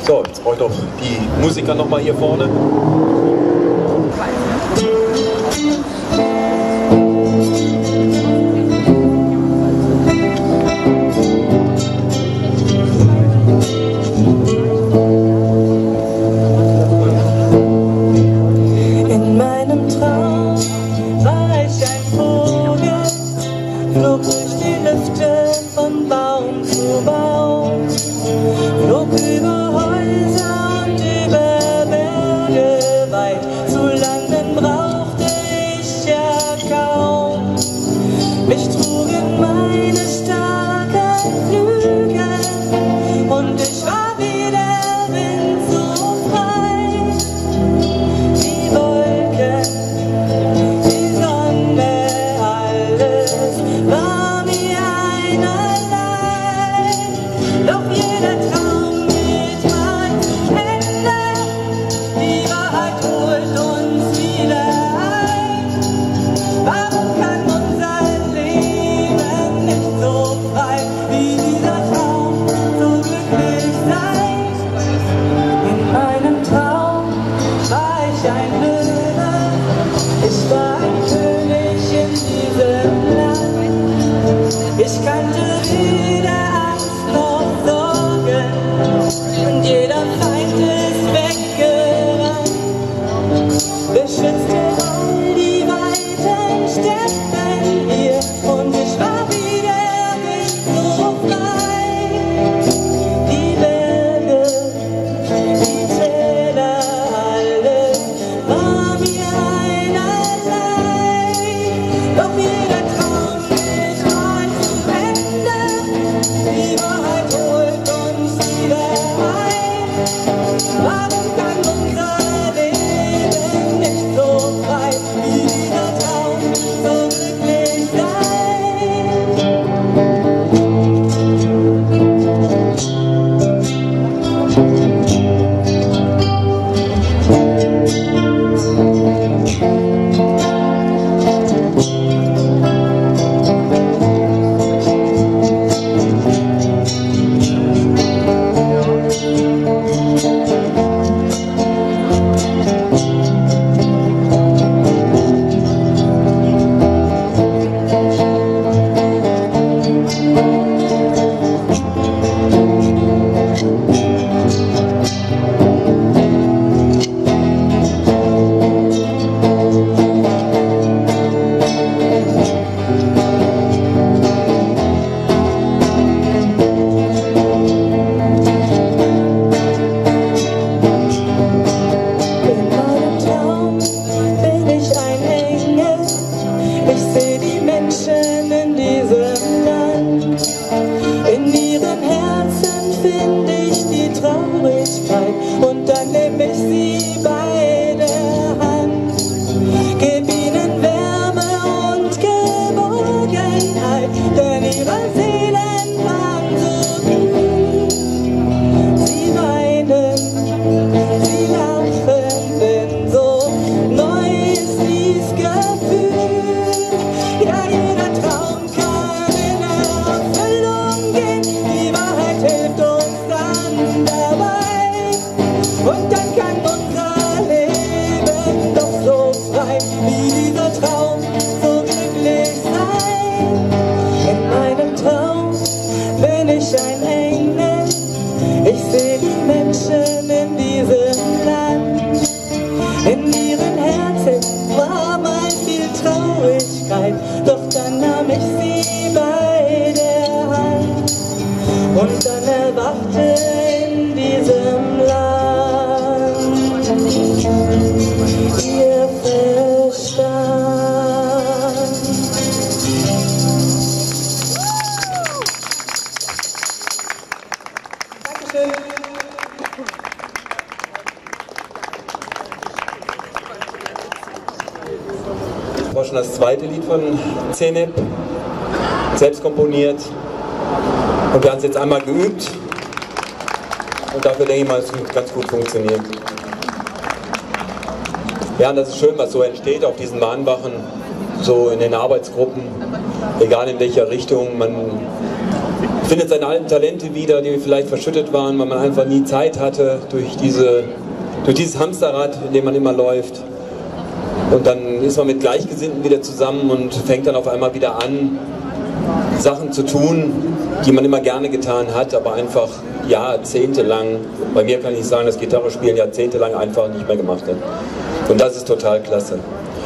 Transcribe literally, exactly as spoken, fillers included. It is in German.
So, jetzt brauche ich doch die Musiker nochmal hier vorne. In meinem Traum war ich ein Vogel, flog durch die Lüfte von Baum zu Baum, flog über Häuser und über Berge weit, zu landen brauchte ich ja kaum. Mich trugen meine starken Flügel und ich war wie der Wind so frei. Die Wolken, die Sonne, alles war mir einerlei. Doch jeder Traum geht mal zu Ende, die Wahrheit holt uns wieder ein. Warum kann unser Leben nicht so frei wie dieser Traum so glücklich sein? In meinem Traum war ich ein Löwe, ich war ein König in diesem Land. Ich kannte weder Angst noch Sorgen und jeder Feind ist weggerannt. Beschützte all die weiten Steppen hier und ich war wie der Wind so frei. Die Berge, die Täler, alles war mir einerlei. Doch jeder Traum geht mal zu Ende, die Wahrheit holt uns wieder ein. Warum kann unser Leben nicht so frei wie dieser Traum so glücklich sein? In meinem Traum bin ich ein Engel, ich sehe die Menschen in diesem Land. In ihren Herzen finde ich die Traurigkeit und dann nehme ich sie bei der Hand. Gib ihnen Wärme und Geborgenheit, denn ihre Seelen waren so kühl. Sie weinen, sie lachen, denn so neu ist dies Gefühl. Ja, jeder Traum kann in Erfüllung gehen, die Wahrheit hilft uns dann dabei. Und dann kann unser Leben doch so frei wie dieser Traum so glücklich sein. In meinem Traum bin ich ein Engel, ich sehe die Menschen in diesem Land. In ihren Herzen war mal viel Traurigkeit, doch dann nahm ich sie bei der Hand. Und dann erwachte in diesem Land ihr Verstand. Dankeschön. Das war schon das zweite Lied von Zeynep, selbst komponiert. Und wir haben es jetzt einmal geübt. Und dafür denke ich mal, es hat ganz gut funktioniert. Ja, und das ist schön, was so entsteht auf diesen Mahnwachen, so in den Arbeitsgruppen, egal in welcher Richtung. Man findet seine alten Talente wieder, die vielleicht verschüttet waren, weil man einfach nie Zeit hatte durch, diese, durch dieses Hamsterrad, in dem man immer läuft. Und dann ist man mit Gleichgesinnten wieder zusammen und fängt dann auf einmal wieder an, Sachen zu tun, die man immer gerne getan hat, aber einfach jahrzehntelang, bei mir kann ich sagen, das Gitarrespielen jahrzehntelang einfach nicht mehr gemacht hat. Und das ist total klasse.